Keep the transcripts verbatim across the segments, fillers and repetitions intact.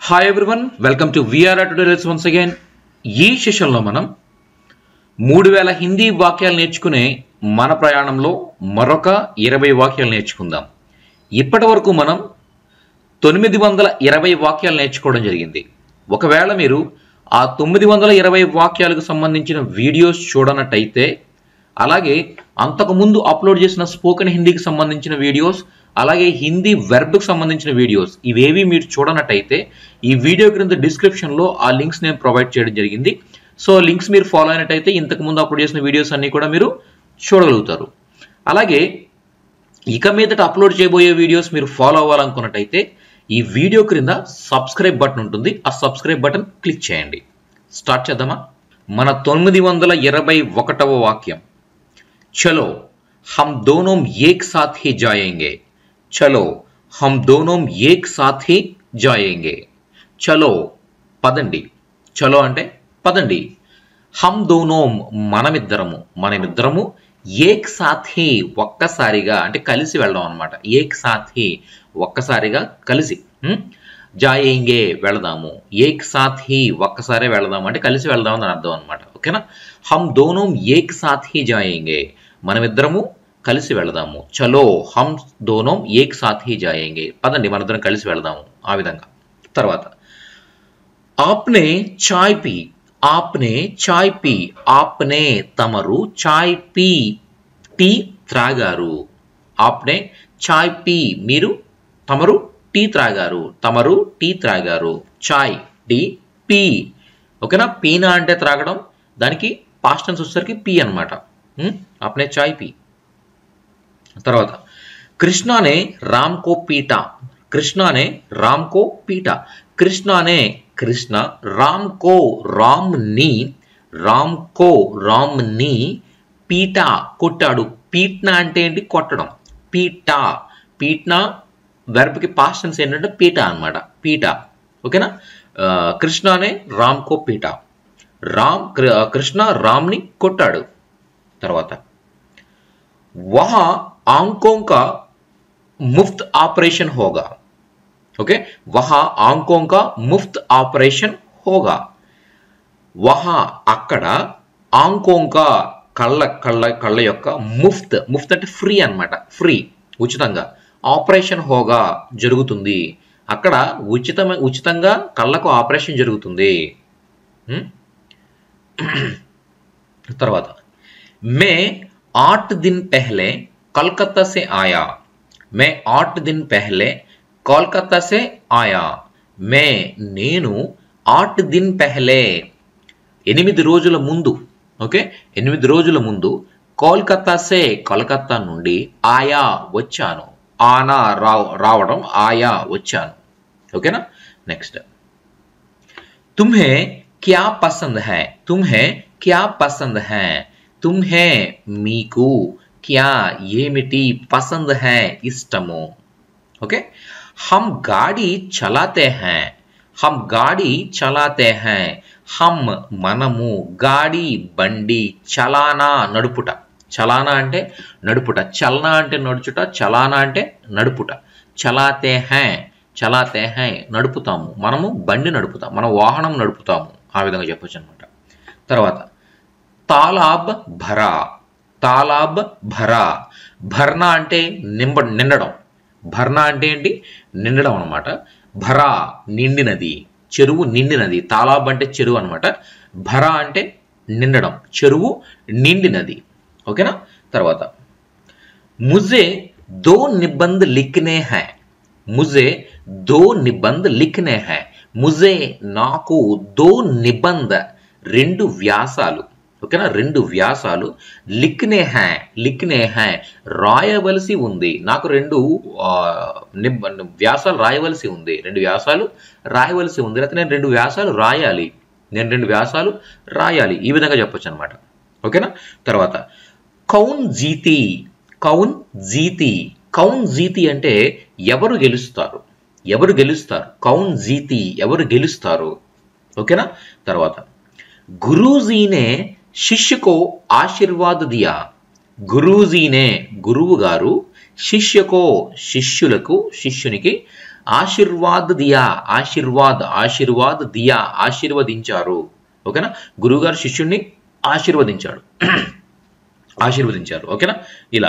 Hi everyone, welcome to VR tutorials once again. ఈ సెషన్లో మనం మూడు వేల హిందీ వాక్యాలు నేర్చుకునే మన ప్రయాణంలో మరొక ఇరవై వాక్యాలు నేర్చుకుందాం. ఇప్పటి వరకు మనం తొమ్మిది వందల ఇరవై వాక్యాలు నేర్చుకోవడం జరిగింది. ఒకవేళ మీరు ఆ తొమ్మిది వందల ఇరవై వాక్యాలకు సంబంధించిన వీడియోస్ చూడనట్టయితే, అలాగే అంతకుముందు అప్లోడ్ చేసిన స్పోకెన్ హిందీకి సంబంధించిన వీడియోస్, అలాగే హిందీ వెర్బ్కి సంబంధించిన వీడియోస్ ఇవేవి మీరు చూడనట్టయితే ఈ వీడియో క్రింద డిస్క్రిప్షన్లో ఆ లింక్స్ నేను ప్రొవైడ్ చేయడం జరిగింది. సో లింక్స్ మీరు ఫాలో అయినట్టయితే ఇంతకుముందు అప్లోడ్ చేసిన వీడియోస్ అన్నీ కూడా మీరు చూడగలుగుతారు. అలాగే ఇక మీదట అప్లోడ్ చేయబోయే వీడియోస్ మీరు ఫాలో అవ్వాలనుకున్నట్టయితే ఈ వీడియో క్రింద సబ్స్క్రైబ్ బటన్ ఉంటుంది. ఆ సబ్స్క్రైబ్ బటన్ క్లిక్ చేయండి. స్టార్ట్ చేద్దామా? మన తొమ్మిది వందల ఇరవై ఒకటవ వాక్యం, చలో హమ్ దోనోం ఏక్ సాథ్ హీ జాయేంగే. చలో హమ్ దోనోం ఏక్ సాథ్ హీ జాయేంగే. చలో పదండి. చలో అంటే పదండి. హమ్ దోనోం మనమిద్దరము, మనమిద్దరము, ఏక్ సాథ్ హీ ఒక్కసారిగా అంటే కలిసి వెళ్దాం అనమాట. ఏక్ సాథ్ హీ ఒక్కసారిగా కలిసి, జాయేంగే వెళదాము. ఏక్ సాథ్ హీ ఒక్కసారే వెళదాము అంటే కలిసి వెళదాం అని అర్థం అనమాట. ఓకేనా? హమ్ దోనోం ఏక్ సాథ్ హీ జాయేంగే, మనమిద్దరము కలిసి వెళదాము. చలో హమ్ దోనోం ఏక్ సాథ్ హీ జాయేంగే, పదండి మనిద్దరం కలిసి వెళదాము. ఆ విధంగా. తర్వాత ఆప్నే చాయ్ పీ, ఆప్నే చాయ్ పీ, ఆప్నే తమరు, చాయ్ పీ టీ త్రాగారు. ఆప్నే చాయ్ పీ మీరు, తమరు టీ త్రాగారు. తమరు టీ త్రాగారు. చాయ్ టీ, పీ. ఓకేనా? పీనా అంటే త్రాగడం, దానికి పాస్ట్ టెన్స్ వచ్చేసరికి పీ అనమాట. ఆప్నే చాయ్ పీ. తర్వాత कृष्णा ने राम को पीटा. कृष्णा ने राम को पीटा. कृष्णा ने कृष्ण राम को राम नी, राम को राम नी पीटा కొట్టాడు. పీట్నా అంటే ఏంటి? కొట్టడం. పీటా, పీట్నా వెర్బ్ కి పాస్ట్ టెన్స్ ఏంటంటే పీటా అన్నమాట. పీటా. ఓకేనా? కృష్ణ ने राम को पीटा. రామ్ కృష్ణ రామ్ ని కొట్టాడు. తర్వాత वहां आंखों का मुफ्त ऑपरेशन होगा. ओके, वहां आंखों का मुफ्त ऑपरेशन होगा. वहां అక్కడ आंखों का కళ్ళ కళ్ళ కళ్ళ యొక్క ముఫ్త్, ముఫ్త్ అంటే ఫ్రీ అన్నమాట. ఫ్రీ, ఉచితంగా. ఆపరేషన్ హోగా జరుగుతుంది. అక్కడ ఉచిత ఉచితంగా కళ్ళకు ఆపరేషన్ జరుగుతుంది. తర్వాత మే आठ दिन पहले कोलकाता से आया. मैं आठ दिन पहले कोलकाता से आया. मैं నేను आठ दिन पहले ఎనిమిది రోజుల ముందు, ఓకే, ఎనిమిది రోజుల ముందు కోల్కతా సే కోల్కతా నుండి ఆయా వచ్చాను. ఆనా రావడం, ఆయా వచ్చాను. ఓకేనా? నెక్స్ట్ తుమ్హే క్యా పసంద్ హై. తుమ్హే క్యా పసంద్ హై. తుమ్హే మీకు, క్యా ఏమిటి, పసంద్ హై ఇష్టము. ఓకే. హమ్ గాడి చలాతే హై. హమ్ గాడి చలాతే హై. హమ్ మనము, గాడి బండి, చలానా నడుపుట. చలానా అంటే నడుపుట. చలనా అంటే నడుచుట, చలానా అంటే నడుపుట. చలాతే హై, చలాతే హై నడుపుతాము. మనము బండి నడుపుతాం, మన వాహనం నడుపుతాము. ఆ విధంగా చెప్పొచ్చు అనమాట. తర్వాత తాలాబ్ భరా. తాలాబ్ భరా. భర్నా అంటే నింబ నిండడం. భర్నా అంటే ఏంటి? నిండడం అనమాట. భరా నిండినది, చెరువు నిండినది. తాలాబ్ అంటే చెరువు అనమాట. భరా అంటే నిండడం, చెరువు నిండినది. ఓకేనా? తర్వాత ముజే దో నిబంధ్ లిఖనే హై. ముజే దో నిబంధ్ లిఖనే హై. ముజే నాకు, దో నిబంధ్ రెండు వ్యాసాలు. ఓకేనా? రెండు వ్యాసాలు. లిఖనే హై, లిఖనే హై రాయవలసి ఉంది. నాకు రెండు వ్యాసాలు రాయవలసి ఉంది. రెండు వ్యాసాలు రాయవలసి ఉంది. లేకపోతే నేను రెండు వ్యాసాలు రాయాలి. నేను రెండు వ్యాసాలు రాయాలి. ఈ విధంగా చెప్పొచ్చు అనమాట. ఓకేనా? తర్వాత కౌన్ జీతి. కౌన్ జీతి. కౌన్ జీతి అంటే ఎవరు గెలుస్తారు, ఎవరు గెలుస్తారు. కౌన్ జీతి ఎవరు గెలుస్తారు. ఓకేనా? తర్వాత గురూజీనే शिष्य को आशीर्वाद दिया. గురూజీనే గురువు గారు, శిష్యకో శిష్యులకు, శిష్యునికి ఆశీర్వాద్ దియా, ఆశీర్వాద్ ఆశీర్వాద్ దియా, ఆశీర్వదించారు. ఓకేనా, గురువుగారు శిష్యుణ్ణి ఆశీర్వదించాడు, ఆశీర్వదించారు. ఓకేనా, ఇలా.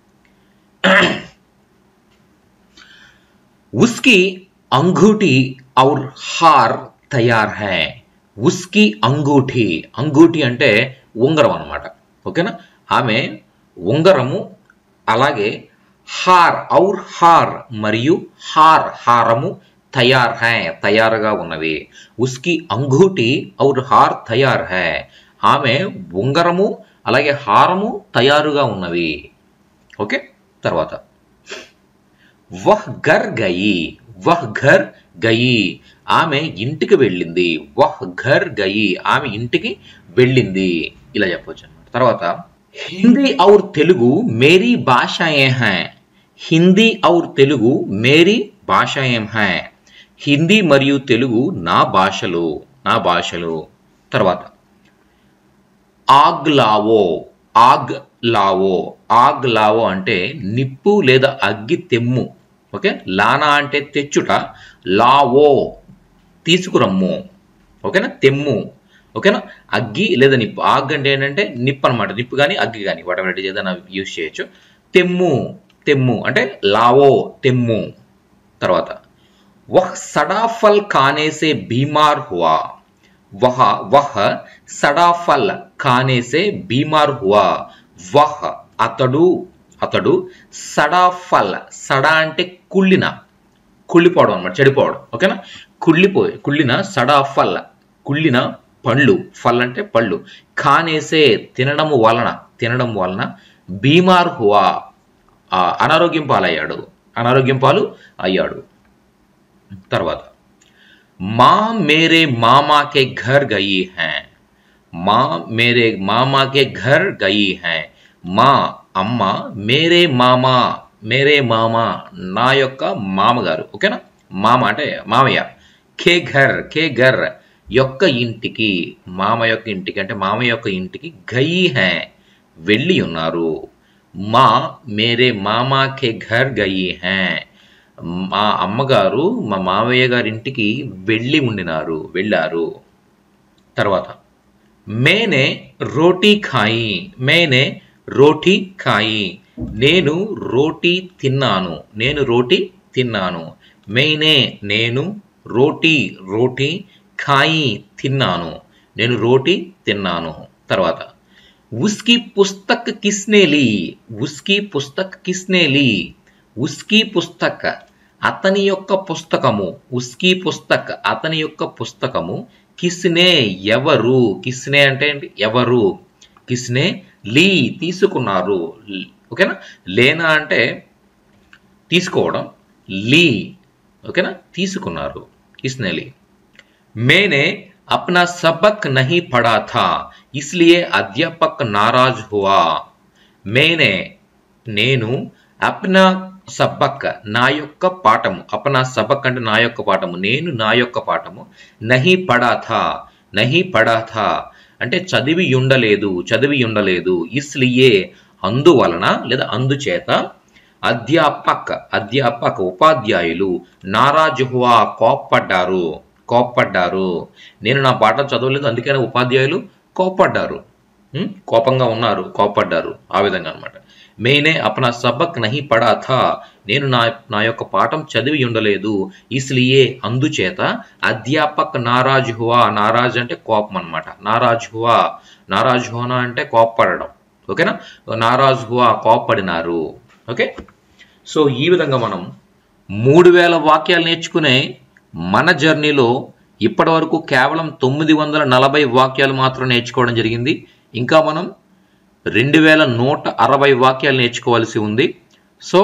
ఉస్కి అంగూఠీ ఔర్ హార్ తయార్ హై. ఉస్కి అంగూఠీ, అంగూఠీ అంటే ఉంగరం అన్నమాట. ఓకేనా, ఆమె ఉంగరము, అలాగే హార్ ఔర్ హార్ మరియు హార్ హారము, తయార్ హై తయారుగా ఉన్నవి. ఉస్కి అంగూఠీ ఔర్ హార్ తయార్ హై, ఆమె ఉంగరము అలాగే హారము తయారుగా ఉన్నవి. ఓకే, తర్వాత వహ్ ఘర్ గయి, వహ్ ఘర్ గయి, ఆమె ఇంటికి వెళ్ళింది. వహ్ ఘర్ గయి, ఆమె ఇంటికి వెళ్ళింది, ఇలా చెప్పొచ్చు అన్నమాట. తర్వాత హిందీ ఔర్ తెలుగు మేరీ భాషాయే హై. హిందీ ఔర్ తెలుగు మేరీ భాషాయే హై, హిందీ మరియు తెలుగు నా భాషలు, నా భాషలు. తర్వాత ఆగ్ లావో, ఆగ్ లావో, ఆగ్ లావో అంటే నిప్పు లేదా అగ్గి తెమ్ము. ఓకే, లానా అంటే తెచ్చుట, లావో తీసుకురమ్ము. ఓకేనా, తెమ్ము. ఓకేనా, అగ్గి లేదా నిప్పు. ఆగ్ అంటే ఏంటంటే నిప్పు అనమాట, నిప్పు కానీ అగ్గి కానీ వాటి ఏదైనా యూజ్ చేయొచ్చు. తెమ్ము, తెమ్ము అంటే లావో తెమ్ము. తర్వాత వహ్ సడాఫల్ ఖానే సే బీమార్ హువా. వహ వహ్ సడాఫల్ ఖానే సే బీమార్ హువా. వహ్ అతడు, అతడు సడాఫల్, సడా అంటే కుళ్ళిన, కుళ్ళిపోవడం అనమాట, చెడిపోవడం. ఓకేనా, కుళ్ళిపోయి కుళ్ళిన, సడాఫల్ కుళ్ళిన పండ్లు, ఫల్ అంటే పళ్ళు, ఖానేసే తినడము వలన, తినడం వలన, బీమార్ హువా అనారోగ్యం పాలయ్యాడు, అనారోగ్యం పాలు అయ్యాడు. తర్వాత మా మేరే మామాకే ఘర్ గయి హై. మా మేరే మామాకే ఘర్ గయి హై, మా అమ్మ, మేరే మామా, మేరే మామా నా యొక్క మామగారు. ఓకేనా, మామ అంటే మామయ్య. కే ఘర్, కే ఘర్ యొక్క ఇంటికి, మామ యొక్క ఇంటికి అంటే మామ యొక్క ఇంటికి, గయి హై వెళ్ళి ఉన్నారు. మా మేరే మామా కే ఘర్ గయి హై, మా అమ్మగారు మా మామయ్య గారి ఇంటికి వెళ్ళి ఉండినారు, వెళ్ళారు. తర్వాత మేనే రోటీ ఖాయి, మేనే రోటీ ఖాయి, నేను రోటీ తిన్నాను, నేను రోటీ తిన్నాను. మేనే నేను, రోటీ రోటీ, ఖాయి తిన్నాను, నేను రోటీ తిన్నాను. తర్వాత ఉస్కి పుస్తక్ కిస్నే లీ. ఉస్కి పుస్తక్ కిస్నే లీ, ఉస్కి పుస్తక్ అతని యొక్క పుస్తకము, ఉస్కి పుస్తక్ అతని యొక్క పుస్తకము, కిస్నే ఎవరు, కిస్నే అంటే ఏంటి ఎవరు, కిస్నే లీ తీసుకున్నారు. ఓకేనా, లేనా అంటే తీసుకోవడం, లీ ఓకేనా తీసుకున్నారు, కిస్నే లీ. मैंने अपना सबक नहीं पढ़ा था इसलिए अध्यापक नाराज हुआ. मैंने నేను అప్నా సబక్ నా యొక్క పాఠము, అప్నా సబక్ అంటే నా యొక్క పాఠము, నేను నా యొక్క పాఠము, నహి పడా థా, నహి పడా థా అంటే చదివి ఉండలేదు, చదివి ఉండలేదు. ఇస్లియే అందువలన లేదా అందుచేత, అధ్యాపక్ అధ్యాపక్ ఉపాధ్యాయులు, నారాజ్ హువా కోప్పడ్డారు, కోప్పడ్డారు. నేను నా పాఠం చదవలేదు అందుకనే ఉపాధ్యాయులు కోప్పడ్డారు, కోపంగా ఉన్నారు, కోప్పడ్డారు, ఆ విధంగా అనమాట. మేనే అప్నా సబక్ నహి పడా థా, నేను నా నా యొక్క పాఠం చదివి ఉండలేదు. ఇస్లియే అందుచేత, అధ్యాపక్ నారాజ్ హువా, నారాజ్ అంటే కోపం అనమాట, నారాజ్ హువా, నారాజ్ హోనా అంటే కోప్పడడం. ఓకేనా, నారాజ్ హువా కోప్పడినారు. ఓకే, సో ఈ విధంగా మనం మూడు వేల వాక్యాలు నేర్చుకునే మన జర్నీలో ఇప్పటి వరకు కేవలం తొమ్మిది వందల నలభై వాక్యాలు మాత్రం నేర్చుకోవడం జరిగింది. ఇంకా మనం రెండు వేల నూట అరవై వాక్యాలు నేర్చుకోవాల్సి ఉంది. సో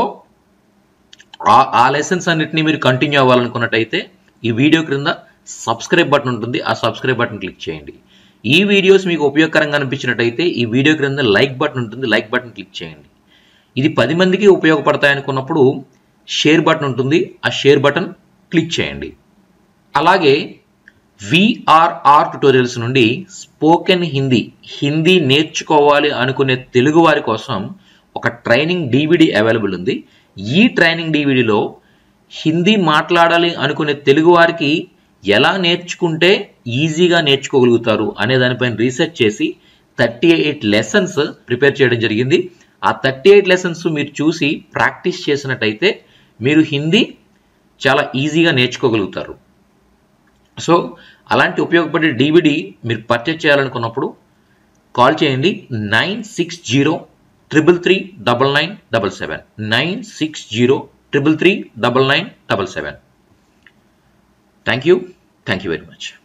ఆ లెసన్స్ అన్నిటినీ మీరు కంటిన్యూ అవ్వాలనుకున్నట్టయితే ఈ వీడియో క్రింద సబ్స్క్రైబ్ బటన్ ఉంటుంది, ఆ సబ్స్క్రైబ్ బటన్ క్లిక్ చేయండి. ఈ వీడియోస్ మీకు ఉపయోగకరంగా అనిపించినట్టయితే ఈ వీడియో క్రింద లైక్ బటన్ ఉంటుంది, లైక్ బటన్ క్లిక్ చేయండి. ఇది పది మందికి ఉపయోగపడతాయి అనుకున్నప్పుడు షేర్ బటన్ ఉంటుంది, ఆ షేర్ బటన్ క్లిక్ చేయండి. అలాగే విఆర్ఆర్ ట్యుటోరియల్స్ నుండి స్పోకెన్ హిందీ, హిందీ నేర్చుకోవాలి అనుకునే తెలుగు వారి కోసం ఒక ట్రైనింగ్ డివిడి అవైలబుల్ ఉంది. ఈ ట్రైనింగ్ డివిడిలో హిందీ మాట్లాడాలి అనుకునే తెలుగు వారికి ఎలా నేర్చుకుంటే ఈజీగా నేర్చుకోగలుగుతారు అనే దానిపైన రీసెర్చ్ చేసి థర్టీ ఎయిట్ లెసన్స్ ప్రిపేర్ చేయడం జరిగింది. ఆ థర్టీ ఎయిట్ లెసన్స్ మీరు చూసి ప్రాక్టీస్ చేసినట్టయితే మీరు హిందీ చాలా ఈజీగా నేర్చుకోగలుగుతారు. సో అలాంటి ఉపయోగపడే డివిడి మీరు పర్చేజ్ చేయాలనుకున్నప్పుడు కాల్ చేయండి nine six zero triple three double nine double seven nine six zero triple three double nine double seven. Thank you thank you very much.